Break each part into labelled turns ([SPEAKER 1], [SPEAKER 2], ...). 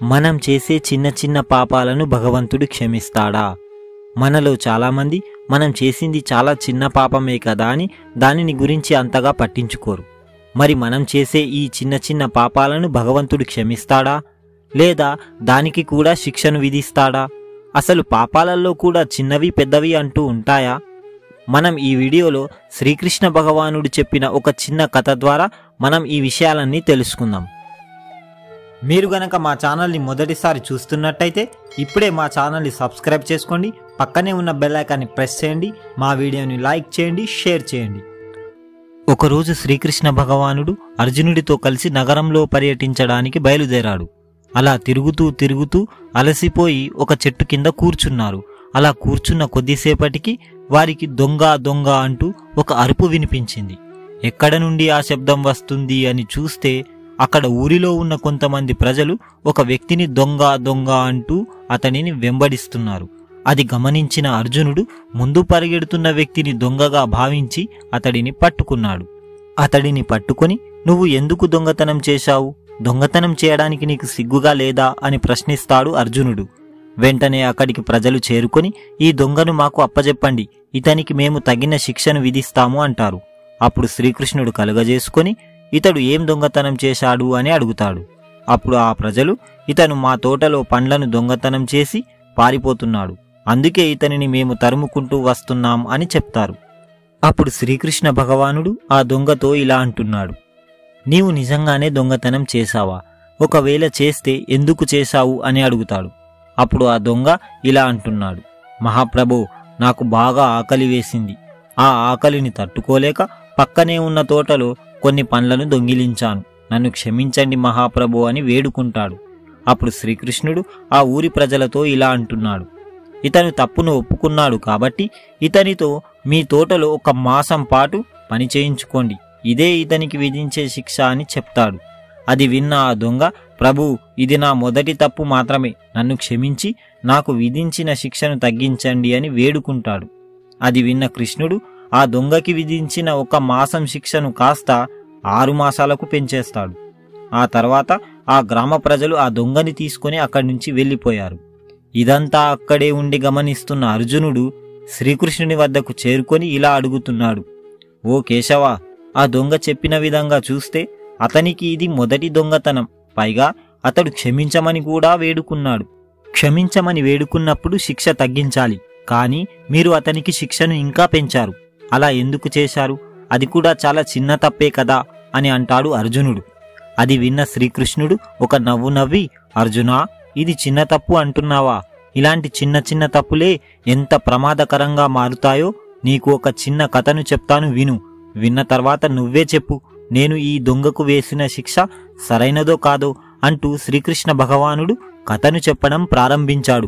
[SPEAKER 1] మనం చేసే చిన్న చిన్న పాపాలను భగవంతుడు క్షమిస్తాడా? మనలో చాలామంది మనం చేసింది చాలా చిన్న పాపమే కదా అని దానిని గురించి అంతగా పట్టించుకోరు. మరి మనం చేసే ఈ చిన్న చిన్న పాపాలను భగవంతుడు క్షమిస్తాడా? లేదా దానికి కూడా శిక్షను విధిస్తాడా? అసలు పాపాలలో కూడా చిన్నవి పెద్దవి అంటూ ఉంటాయా? మనం ఈ వీడియోలో శ్రీకృష్ణ భగవానుడు చెప్పిన ఒక చిన్న కథ ద్వారా మనం ఈ విషయాలన్నీ తెలుసుకుందాం. మీరు గనక మా ఛానల్ని మొదటిసారి చూస్తున్నట్టయితే ఇప్పుడే మా ఛానల్ని సబ్స్క్రైబ్ చేసుకోండి, పక్కనే ఉన్న బెల్ ఐకాన్ని ప్రెస్ చేయండి, మా వీడియోని లైక్ చేయండి, షేర్ చేయండి. ఒకరోజు శ్రీకృష్ణ భగవానుడు అర్జునుడితో కలిసి నగరంలో పర్యటించడానికి బయలుదేరాడు. అలా తిరుగుతూ అలసిపోయి ఒక చెట్టు కింద కూర్చున్నారు. అలా కూర్చున్న కొద్దిసేపటికి వారికి దొంగ దొంగ అంటూ ఒక అరుపు వినిపించింది. ఎక్కడ నుండి ఆ శబ్దం వస్తుంది అని చూస్తే అక్కడ ఊరిలో ఉన్న కొంతమంది ప్రజలు ఒక వ్యక్తిని దొంగ దొంగ అంటూ అతనిని వెంబడిస్తున్నారు. అది గమనించిన అర్జునుడు ముందు పరిగెడుతున్న వ్యక్తిని దొంగగా భావించి అతడిని పట్టుకున్నాడు. అతడిని పట్టుకొని, నువ్వు ఎందుకు దొంగతనం చేశావు? దొంగతనం చేయడానికి నీకు సిగ్గుగా లేదా అని ప్రశ్నిస్తాడు అర్జునుడు. వెంటనే అక్కడికి ప్రజలు చేరుకొని, ఈ దొంగను మాకు అప్పజెప్పండి, ఇతనికి మేము తగిన శిక్షను విధిస్తాము అంటారు. అప్పుడు శ్రీకృష్ణుడు కలుగజేసుకొని, ఇతడు ఏం దొంగతనం చేశాడు అని అడుగుతాడు. అప్పుడు ఆ ప్రజలు, ఇతను మా తోటలో పండ్లను దొంగతనం చేసి పారిపోతున్నాడు, అందుకే ఇతనిని మేము తరుముకుంటూ వస్తున్నాం అని చెప్తారు. అప్పుడు శ్రీకృష్ణ భగవానుడు ఆ దొంగతో ఇలా అంటున్నాడు, నీవు నిజంగానే దొంగతనం చేశావా? ఒకవేళ చేస్తే ఎందుకు చేశావు అని అడుగుతాడు. అప్పుడు ఆ దొంగ ఇలా అంటున్నాడు, మహాప్రభో, నాకు బాగా ఆకలి వేసింది. ఆ ఆకలిని తట్టుకోలేక పక్కనే ఉన్న తోటలో కొన్ని పండ్లను దొంగిలించాను, నన్ను క్షమించండి మహాప్రభు అని వేడుకుంటాడు. అప్పుడు శ్రీకృష్ణుడు ఆ ఊరి ప్రజలతో ఇలా అంటున్నాడు, ఇతను తప్పును ఒప్పుకున్నాడు కాబట్టి ఇతనితో మీ తోటలో 1 మాసం పాటు పని చేయించుకోండి, ఇదే ఇతనికి విధించే శిక్ష అని చెప్తాడు. అది విన్న ఆ దొంగ, ప్రభు, ఇది నా మొదటి తప్పు మాత్రమే, నన్ను క్షమించి నాకు విధించిన శిక్షను తగ్గించండి అని వేడుకుంటాడు. అది విన్న కృష్ణుడు ఆ దొంగకి విధించిన 1 మాసం శిక్షను కాస్త 6 మాసాలకు పెంచేస్తాడు. ఆ తర్వాత ఆ గ్రామ ప్రజలు ఆ దొంగని తీసుకుని అక్కడి నుంచి వెళ్ళిపోయారు. ఇదంతా అక్కడే ఉండి గమనిస్తున్న అర్జునుడు శ్రీకృష్ణుని వద్దకు చేరుకొని ఇలా అడుగుతున్నాడు, ఓ కేశవ, ఆ దొంగ చెప్పిన విధంగా చూస్తే అతనికి ఇది మొదటి దొంగతనం, పైగా అతడు క్షమించమని కూడా వేడుకున్నాడు. క్షమించమని వేడుకున్నప్పుడు శిక్ష తగ్గించాలి, కానీ మీరు అతనికి శిక్షను ఇంకా పెంచారు. అలా ఎందుకు చేశారు? అది కూడా చాలా చిన్న తప్పే కదా అని అంటాడు అర్జునుడు. అది విన్న శ్రీకృష్ణుడు ఒక నవ్వు నవ్వి, అర్జునా, ఇది చిన్న తప్పు అంటున్నావా? ఇలాంటి చిన్న చిన్న తప్పులే ఎంత ప్రమాదకరంగా మారుతాయో నీకు ఒక చిన్న కథను చెప్తాను, విను. విన్న తర్వాత నువ్వే చెప్పు, నేను ఈ దొంగకు వేసిన శిక్ష సరైనదో కాదో అంటూ శ్రీకృష్ణ భగవానుడు కథను చెప్పడం ప్రారంభించాడు.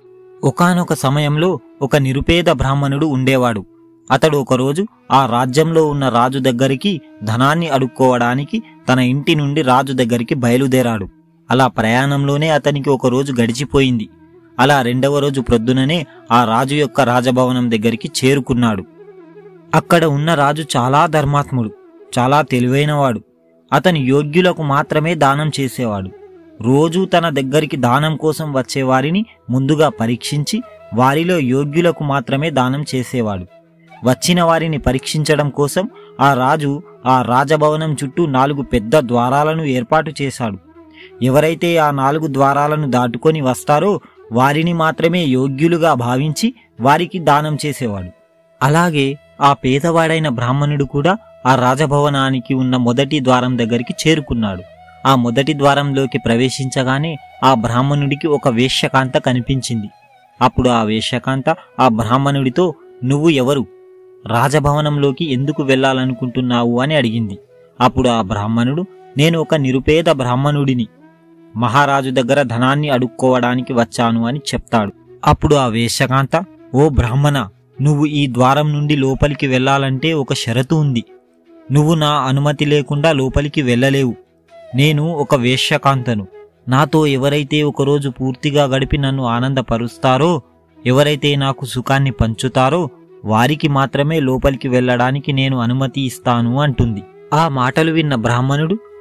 [SPEAKER 1] ఒకానొక సమయంలో ఒక నిరుపేద బ్రాహ్మణుడు ఉండేవాడు. అతడు ఒకరోజు ఆ రాజ్యంలో ఉన్న రాజు దగ్గరికి ధనాన్ని అడుక్కోవడానికి తన ఇంటి నుండి రాజు దగ్గరికి బయలుదేరాడు. అలా ప్రయాణంలోనే అతనికి ఒకరోజు గడిచిపోయింది. అలా 2వ రోజు ప్రొద్దుననే ఆ రాజు యొక్క రాజభవనం దగ్గరికి చేరుకున్నాడు. అక్కడ ఉన్న రాజు చాలా ధర్మాత్ముడు, చాలా తెలివైనవాడు. అతను యోగ్యులకు మాత్రమే దానం చేసేవాడు. రోజూ తన దగ్గరికి దానం కోసం వచ్చేవారిని ముందుగా పరీక్షించి వారిలో యోగ్యులకు మాత్రమే దానం చేసేవాడు. వచ్చిన వారిని పరీక్షించడం కోసం ఆ రాజు ఆ రాజభవనం చుట్టూ 4 పెద్ద ద్వారాలను ఏర్పాటు చేశాడు. ఎవరైతే ఆ 4 ద్వారాలను దాటుకొని వస్తారో వారిని మాత్రమే యోగ్యులుగా భావించి వారికి దానం చేసేవాడు. అలాగే ఆ పేదవాడైన బ్రాహ్మణుడు కూడా ఆ రాజభవనానికి ఉన్న మొదటి ద్వారం దగ్గరికి చేరుకున్నాడు. ఆ మొదటి ద్వారంలోకి ప్రవేశించగానే ఆ బ్రాహ్మణుడికి ఒక వేశ్యకాంత కనిపించింది. అప్పుడు ఆ వేశ్యకాంత ఆ బ్రాహ్మణుడితో, నువ్వు ఎవరు? రాజభవనంలోకి ఎందుకు వెళ్ళాలనుకుంటున్నావు అని అడిగింది. అప్పుడు ఆ బ్రాహ్మణుడు, నేను ఒక నిరుపేద బ్రాహ్మణుడిని, మహారాజు దగ్గర ధనాన్ని అడుక్కోవడానికి వచ్చాను అని చెప్తాడు. అప్పుడు ఆ వేశ్యకాంత, ఓ బ్రాహ్మణ, నువ్వు ఈ ద్వారం నుండి లోపలికి వెళ్ళాలంటే ఒక షరతు ఉంది. నువ్వు నా అనుమతి లేకుండా లోపలికి వెళ్ళలేవు. నేను ఒక వేశ్యకాంతను. నాతో ఎవరైతే ఒకరోజు పూర్తిగా గడిపి నన్ను ఆనందపరుస్తారో, ఎవరైతే నాకు సుఖాన్ని పంచుతారో వారికి మాత్రమే లోపలికి వెళ్ళడానికి నేను అనుమతి ఇస్తాను అంటుంది. ఆ మాటలు విన్న బ్రాహ్మణుడు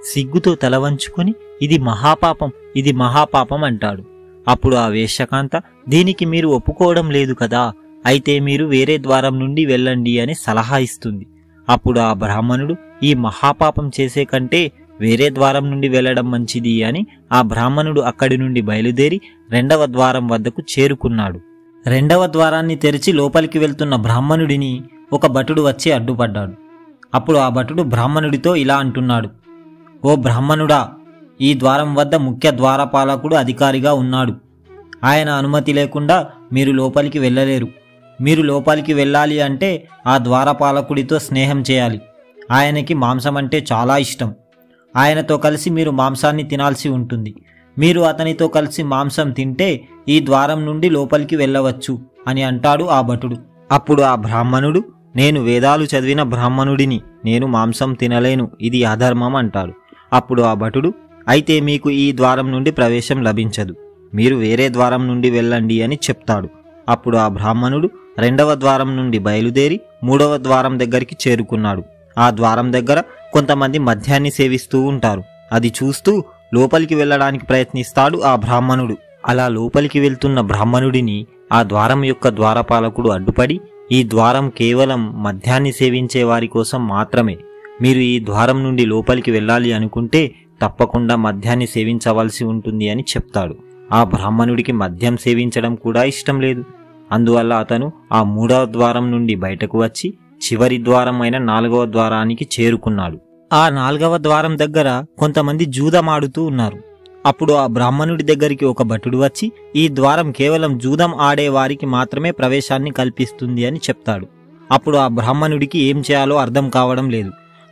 [SPEAKER 1] సిగ్గుతో తల వంచుకొని ఇది మహాపాపం, ఇది మహాపాపం అంటాడు. అప్పుడు ఆ వేశ్యకాంత, దీనికి మీరు ఒప్పుకోవడం లేదు కదా, అయితే మీరు వేరే ద్వారం నుండి వెళ్ళండి అని సలహా ఇస్తుంది. అప్పుడు ఆ బ్రాహ్మణుడు, ఈ మహాపాపం చేసే కంటే వేరే ద్వారం నుండి వెళ్లడం మంచిది అని ఆ బ్రాహ్మణుడు అక్కడి నుండి బయలుదేరి రెండవ ద్వారం వద్దకు చేరుకున్నాడు. రెండవ ద్వారాన్ని తెరిచి లోపలికి వెళ్తున్న బ్రాహ్మణుడిని ఒక భటుడు వచ్చి అడ్డుపడ్డాడు. అప్పుడు ఆ భటుడు బ్రాహ్మణుడితో ఇలా అంటున్నాడు, ఓ బ్రాహ్మణుడా, ఈ ద్వారం వద్ద ముఖ్య ద్వారపాలకుడు అధికారిగా ఉన్నాడు. ఆయన అనుమతి లేకుండా మీరు లోపలికి వెళ్ళలేరు. మీరు లోపలికి వెళ్ళాలి అంటే ఆ ద్వారపాలకుడితో స్నేహం చేయాలి. ఆయనకి మాంసం అంటే చాలా ఇష్టం. ఆయనతో కలిసి మీరు మాంసాన్ని తినాల్సి ఉంటుంది. మీరు అతనితో కలిసి మాంసం తింటే ఈ ద్వారం నుండి లోపలికి వెళ్ళవచ్చు అని అంటాడు ఆ భటుడు. అప్పుడు ఆ బ్రాహ్మణుడు, నేను వేదాలు చదివిన బ్రాహ్మణుడిని, నేను మాంసం తినలేను, ఇది అధర్మం అంటాడు. అప్పుడు ఆ భటుడు, అయితే మీకు ఈ ద్వారం నుండి ప్రవేశం లభించదు, మీరు వేరే ద్వారం నుండి వెళ్ళండి అని చెప్తాడు. అప్పుడు ఆ బ్రాహ్మణుడు రెండవ ద్వారం నుండి బయలుదేరి మూడవ ద్వారం దగ్గరికి చేరుకున్నాడు. ఆ ద్వారం దగ్గర కొంతమంది మద్యాన్ని సేవిస్తూ ఉంటారు. అది చూస్తూ లోపలికి వెళ్ళడానికి ప్రయత్నిస్తాడు ఆ బ్రాహ్మణుడు. అలా లోపలికి వెళ్తున్న బ్రాహ్మణుడిని ఆ ద్వారం యొక్క ద్వారపాలకుడు అడ్డుపడి, ఈ ద్వారం కేవలం మద్యాన్ని సేవించే వారి కోసం మాత్రమే. మీరు ఈ ద్వారం నుండి లోపలికి వెళ్ళాలి అనుకుంటే తప్పకుండా మద్యాన్ని సేవించవలసి ఉంటుంది అని చెప్తాడు. ఆ బ్రాహ్మణుడికి మద్యం సేవించడం కూడా ఇష్టం లేదు. అందువల్ల అతను ఆ మూడవ ద్వారం నుండి బయటకు వచ్చి చివరి ద్వారం అయిన నాలుగవ ద్వారానికి చేరుకున్నాడు. ఆ నాలుగవ ద్వారం దగ్గర కొంతమంది జూదమాడుతూ ఉన్నారు. అప్పుడు ఆ బ్రాహ్మణుడి దగ్గరికి ఒక భటుడు వచ్చి, ఈ ద్వారం కేవలం జూదం ఆడే వారికి మాత్రమే ప్రవేశాన్ని కల్పిస్తుంది అని చెప్తాడు. అప్పుడు ఆ బ్రాహ్మణుడికి ఏం చేయాలో అర్థం కావడం లేదు.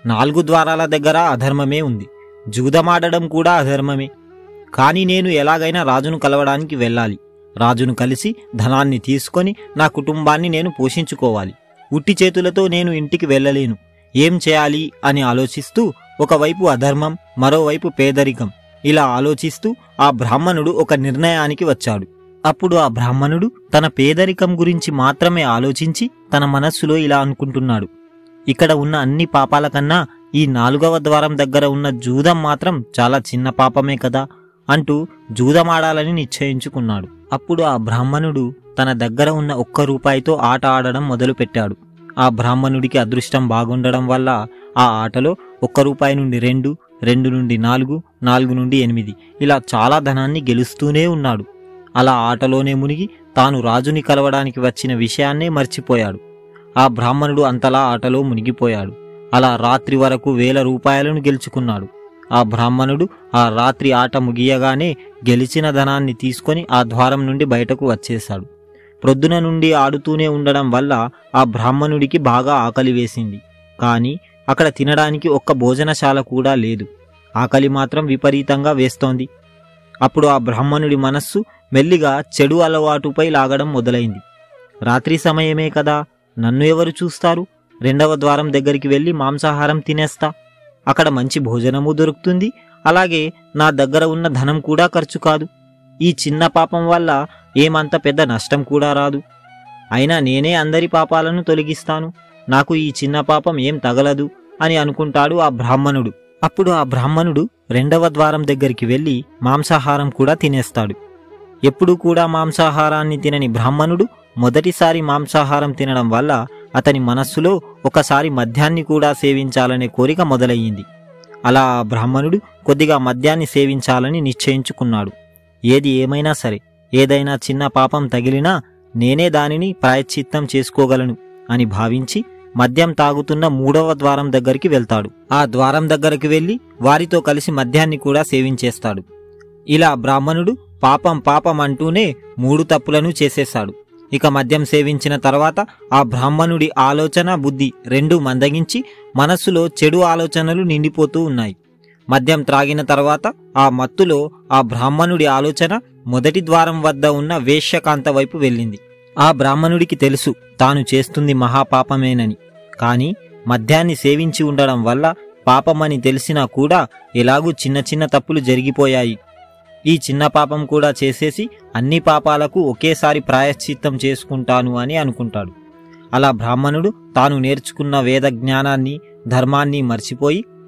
[SPEAKER 1] 4 ద్వారాల దగ్గర అధర్మమే ఉంది, జూదమాడడం కూడా అధర్మమే. కానీ నేను ఎలాగైనా రాజును కలవడానికి వెళ్ళాలి. రాజును కలిసి ధనాన్ని తీసుకొని నా కుటుంబాన్ని నేను పోషించుకోవాలి. ఉట్టి చేతులతో నేను ఇంటికి వెళ్ళలేను. ఏం చేయాలి అని ఆలోచిస్తూ ఒకవైపు అధర్మం, మరోవైపు పేదరికం, ఇలా ఆలోచిస్తూ ఆ బ్రాహ్మణుడు ఒక నిర్ణయానికి వచ్చాడు. అప్పుడు ఆ బ్రాహ్మణుడు తన పేదరికం గురించి మాత్రమే ఆలోచించి తన మనస్సులో ఇలా అనుకుంటున్నాడు, ఇక్కడ ఉన్న అన్ని పాపాల కన్నా ఈ 4వ ద్వారం దగ్గర ఉన్న జూదం మాత్రం చాలా చిన్న పాపమే కదా అంటూ జూదమాడాలని నిశ్చయించుకున్నాడు. అప్పుడు ఆ బ్రాహ్మణుడు తన దగ్గర ఉన్న 1 రూపాయితో ఆట ఆడడం మొదలుపెట్టాడు. ఆ బ్రాహ్మణుడికి అదృష్టం బాగుండడం వల్ల ఆ ఆటలో 1 రూపాయి నుండి 2, 2 నుండి 4, 4 నుండి 8 ఇలా చాలా ధనాన్ని గెలుస్తూనే ఉన్నాడు. అలా ఆటలోనే మునిగి తాను రాజుని కలవడానికి వచ్చిన విషయాన్నే మర్చిపోయాడు. ఆ బ్రాహ్మణుడు అంతలా ఆటలో మునిగిపోయాడు. అలా రాత్రి వరకు 1000 రూపాయలను గెలుచుకున్నాడు. ఆ బ్రాహ్మణుడు ఆ రాత్రి ఆట ముగియగానే గెలిచిన ధనాన్ని తీసుకొని ఆ ద్వారం నుండి బయటకు వచ్చేశాడు. ప్రొద్దున నుండి ఆడుతూనే ఉండడం వల్ల ఆ బ్రాహ్మణుడికి బాగా ఆకలి వేసింది. కానీ అక్కడ తినడానికి ఒక్క భోజనశాల కూడా లేదు. ఆకలి మాత్రం విపరీతంగా వేస్తోంది. అప్పుడు ఆ బ్రాహ్మణుడి మనస్సు మెల్లిగా చెడు అలవాటుపై లాగడం మొదలైంది. రాత్రి సమయమే కదా, నన్ను ఎవరు చూస్తారు? 2వ ద్వారం దగ్గరికి వెళ్ళి మాంసాహారం తినేస్తా. అక్కడ మంచి భోజనము దొరుకుతుంది, అలాగే నా దగ్గర ఉన్న ధనం కూడా ఖర్చు కాదు. ఈ చిన్న పాపం వల్ల ఏమంత పెద్ద నష్టం కూడా రాదు. అయినా నేనే అందరి పాపాలను తొలగిస్తాను, నాకు ఈ చిన్న పాపం ఏం తగలదు అని అనుకుంటాడు ఆ బ్రాహ్మణుడు. అప్పుడు ఆ బ్రాహ్మణుడు 2వ ద్వారం దగ్గరికి వెళ్ళి మాంసాహారం కూడా తినేస్తాడు. ఎప్పుడూ కూడా మాంసాహారాన్ని తినని బ్రాహ్మణుడు మొదటిసారి మాంసాహారం తినడం వల్ల అతని మనస్సులో ఒకసారి మద్యాన్ని కూడా సేవించాలనే కోరిక మొదలయ్యింది. అలా ఆ బ్రాహ్మణుడు కొద్దిగా మద్యాన్ని సేవించాలని నిశ్చయించుకున్నాడు. ఏది ఏమైనా సరే, ఏదైనా చిన్న పాపం తగిలినా నేనే దానిని ప్రాయశ్చిత్తం చేసుకోగలను అని భావించి మద్యం తాగుతున్న 3వ ద్వారం దగ్గరికి వెళ్తాడు. ఆ ద్వారం దగ్గరికి వెళ్లి వారితో కలిసి మద్యాన్ని కూడా సేవించేస్తాడు. ఇలా బ్రాహ్మణుడు పాపం పాపం అంటూనే 3 తప్పులను చేసేశాడు. ఇక మద్యం సేవించిన తర్వాత ఆ బ్రాహ్మణుడి ఆలోచన బుద్ధి రెండూ మందగించి మనస్సులో చెడు ఆలోచనలు నిండిపోతూ ఉన్నాయి. మద్యం త్రాగిన తర్వాత ఆ మత్తులో ఆ బ్రాహ్మణుడి ఆలోచన మొదటి ద్వారం వద్ద ఉన్న వేశ్యకాంత వైపు వెళ్ళింది. ఆ బ్రాహ్మణుడికి తెలుసు తాను చేస్తుంది మహాపాపమేనని. కాని మద్యాన్ని సేవించి ఉండడం వల్ల పాపమని తెలిసినా కూడా ఎలాగూ చిన్న చిన్న తప్పులు జరిగిపోయాయి. ఈ చిన్న పాపం కూడా చేసేసి అన్ని పాపాలకు ఒకేసారి ప్రాయశ్చిత్తం చేసుకుంటాను అని అనుకుంటాడు. అలా బ్రాహ్మణుడు తాను నేర్చుకున్న వేద జ్ఞానాన్ని, ధర్మాన్ని మర్చిపోయి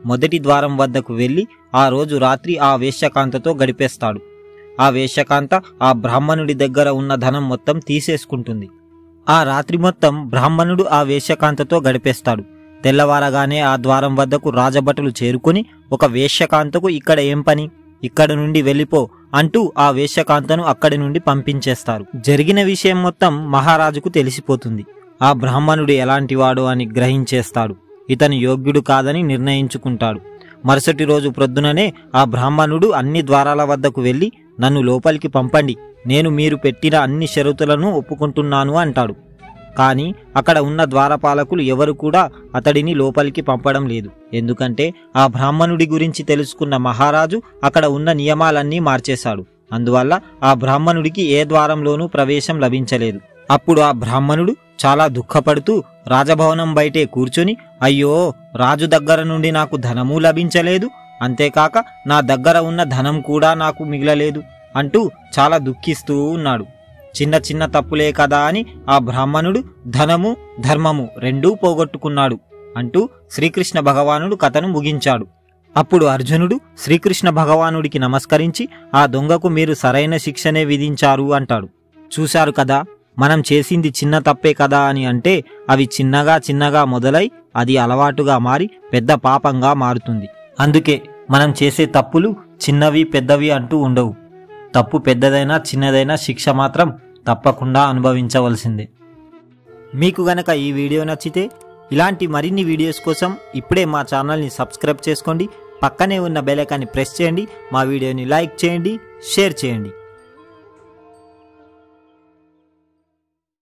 [SPEAKER 1] మొదటి ద్వారం వద్దకు వెళ్ళి ఆ రోజు రాత్రి ఆ వేశ్యకాంతతో గడిపేస్తాడు. ఆ వేశ్యకాంత ఆ బ్రాహ్మణుడి దగ్గర ఉన్న ధనం మొత్తం తీసేసుకుంటుంది. ఆ రాత్రి మొత్తం బ్రాహ్మణుడు ఆ వేశ్యకాంతతో గడిపేస్తాడు. తెల్లవారగానే ఆ ద్వారం వద్దకు రాజభటులు చేరుకుని ఒక వేశ్యకాంతకు ఇక్కడ ఏం పని, ఇక్కడి నుండి వెళ్ళిపో అంటూ ఆ వేశ్యకాంతను అక్కడి నుండి పంపించేస్తారు. జరిగిన విషయం మొత్తం మహారాజుకు తెలిసిపోతుంది. ఆ బ్రాహ్మణుడు ఎలాంటివాడో అని గ్రహించేస్తాడు. ఇతను యోగ్యుడు కాదని నిర్ణయించుకుంటాడు. మరుసటి రోజు ప్రొద్దుననే ఆ బ్రాహ్మణుడు అన్ని ద్వారాల వద్దకు వెళ్ళి నన్ను లోపలికి పంపండి, నేను మీరు పెట్టిన అన్ని షరతులను ఒప్పుకుంటున్నాను అంటాడు. కానీ అక్కడ ఉన్న ద్వారపాలకులు ఎవరు కూడా అతడిని లోపలికి పంపడం లేదు. ఎందుకంటే ఆ బ్రాహ్మణుడి గురించి తెలుసుకున్న మహారాజు అక్కడ ఉన్న నియమాలన్నీ మార్చేశాడు. అందువల్ల ఆ బ్రాహ్మణుడికి ఏ ద్వారంలోనూ ప్రవేశం లభించలేదు. అప్పుడు ఆ బ్రాహ్మణుడు చాలా దుఃఖపడుతూ రాజభవనం బయటే కూర్చొని, అయ్యో, రాజు దగ్గర నుండి నాకు ధనమూ లభించలేదు, అంతేకాక నా దగ్గర ఉన్న ధనం కూడా నాకు మిగలలేదు అంటూ చాలా దుఃఖిస్తూ ఉన్నాడు. చిన్న చిన్న తప్పులే కదా అని ఆ బ్రాహ్మణుడు ధనము ధర్మము రెండూ పోగొట్టుకున్నాడు అంటూ శ్రీకృష్ణ భగవానుడు కథను ముగించాడు. అప్పుడు అర్జునుడు శ్రీకృష్ణ భగవానుడికి నమస్కరించి, ఆ దొంగకు మీరు సరైన శిక్షనే విధించారు అంటాడు. చూశారు కదా, మనం చేసింది చిన్న తప్పే కదా అని అంటే అవి చిన్నగా చిన్నగా మొదలై అది అలవాటుగా మారి పెద్ద పాపంగా మారుతుంది. అందుకే మనం చేసే తప్పులు చిన్నవి పెద్దవి అంటూ ఉండవు. తప్పు పెద్దదైనా చిన్నదైనా శిక్ష మాత్రం తప్పకుండా అనుభవించవలసిందే. మీకు గనక ఈ వీడియో నచ్చితే ఇలాంటి మరిన్ని వీడియోస్ కోసం ఇప్పుడే మా ఛానల్ని సబ్స్క్రైబ్ చేసుకోండి. పక్కనే ఉన్న బెల్ ఐకాన్ని ప్రెస్ చేయండి. మా వీడియోని లైక్ చేయండి, షేర్ చేయండి.